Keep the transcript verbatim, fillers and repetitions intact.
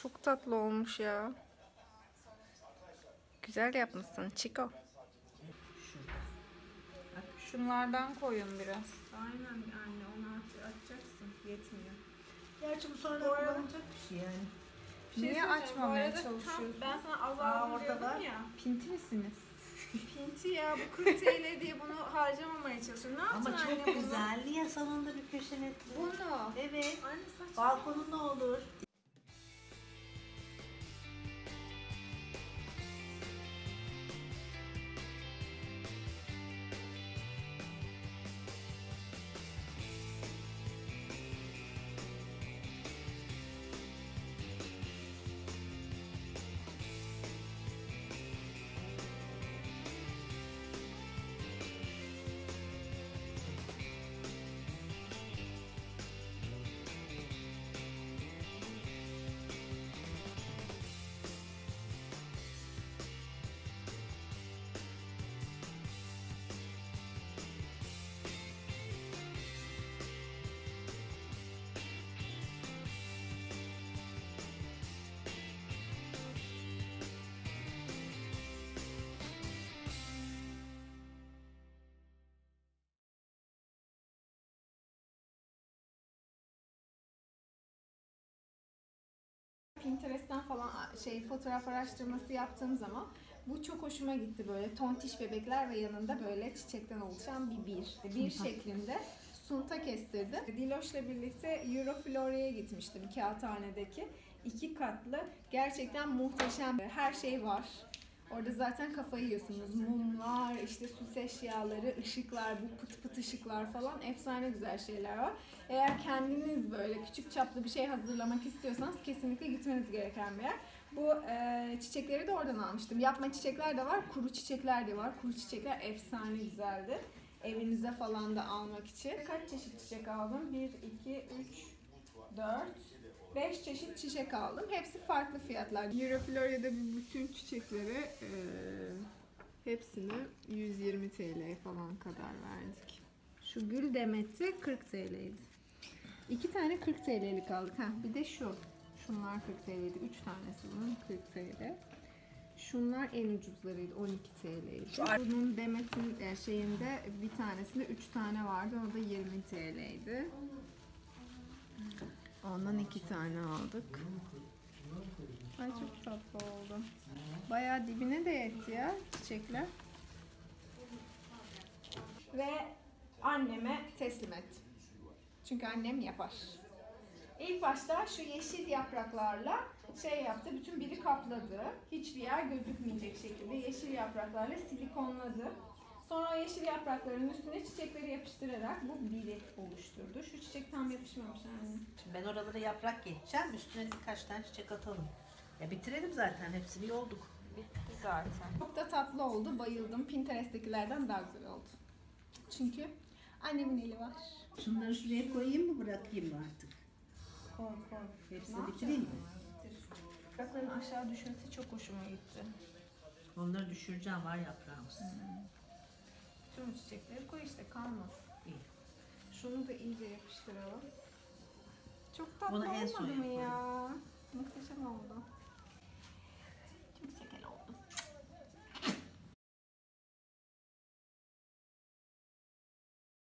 Çok tatlı olmuş ya. Güzel yapmışsın Chico. Şunlardan koyun biraz. Aynen anne, onu at- atacaksın. Yetmiyor. Gerçi bu sonra kullanılacak bir şey yani. Bir şey Niye söyleyeceğim. açmamaya Bu arada tam çalışıyorsun? ben sana az Aa, aldım orada diyordum var. ya. Pinti misiniz? Pinti ya, bu kırk T L diye bunu harcamamaya çalışıyorum. Ne Ama yapacaksın çok anne bunu? güzeldi ya salonda bir köşenetli. Bunu. Evet. Anne saç. Balkonun ne olur? Pinterest'ten falan şey fotoğraf araştırması yaptığım zaman bu çok hoşuma gitti, böyle tontiş bebekler ve yanında böyle çiçekten oluşan bir bir. Bir şeklinde sunta kestirdim. Diloş'la birlikte Euroflore'ye gitmiştim Kağıthane'deki. İki katlı, gerçekten muhteşem, her şey var. Orada zaten kafayı yiyorsunuz. Mumlar, işte süs eşyaları, ışıklar, bu pıt pıt ışıklar falan, efsane güzel şeyler var. Eğer kendiniz böyle küçük çaplı bir şey hazırlamak istiyorsanız kesinlikle gitmeniz gereken bir yer. Bu e, çiçekleri de oradan almıştım. Yapma çiçekler de var, kuru çiçekler de var. Kuru çiçekler efsane güzeldi. Evinize falan da almak için. Kaç çeşit çiçek aldım? bir, iki, üç, dört, beş çeşit çiçek aldım. Hepsi farklı fiyatlar. Euroflore'de bir bütün çiçekleri e, hepsini yüz yirmi T L falan kadar verdik. Şu gül demeti kırk T L'ydi. İki tane kırk T L'lik aldık. Ha, bir de şu. Şunlar kırk T L'ydi. Üç tanesi bunun kırk T L. Şunlar en ucuzlarıydı. on iki T L'ydi. Bunun demetin e, şeyinde bir tanesinde üç tane vardı. O da yirmi T L'ydi. Ondan iki tane aldık. Ay çok tatlı oldu. Bayağı dibine de yetti ya çiçekler. Ve anneme teslim et. Çünkü annem yapar. İlk başta şu yeşil yapraklarla şey yaptı, bütün biri kapladı. Hiçbir yer gözükmeyecek şekilde yeşil yapraklarla silikonladı. Sonra o yeşil yaprakların üstüne çiçekleri yapıştırarak bu biri oluşturdu. Şu çiçek tam yapışmamış yani. Şimdi ben oralara yaprak geçeceğim. Üstüne birkaç tane çiçek atalım. Ya bitirelim zaten. Hepsini yolduk. Bitti zaten. Çok da tatlı oldu. Bayıldım. Pinterest'tekilerden daha güzel oldu. Çünkü annemin eli var. Şunları şuraya koyayım mı, bırakayım mı artık? Koy koy. Hepsini bitireyim mi? Yaprakların aşağı düşmesi çok hoşuma gitti. Onları düşüreceğim, var yaprağımız. Hmm. Tüm çiçekleri koy işte, kalmaz. İyi. Şunu da iyice yapıştıralım. Çok tatlı Onu en son olmadı mı yapalım. ya? Muhteşem oldu.